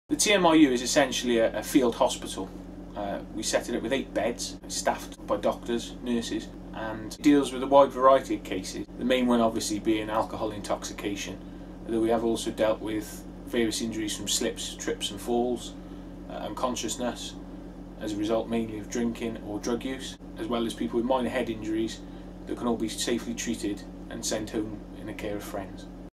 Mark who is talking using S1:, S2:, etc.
S1: The TMIU is essentially a field hospital. We set it up with 8 beds, staffed by doctors, nurses, and deals with a wide variety of cases. The main one obviously being alcohol intoxication, although we have also dealt with various injuries from slips, trips and falls, unconsciousness as a result mainly of drinking or drug use, as well as people with minor head injuries that can all be safely treated and sent home in the care of friends.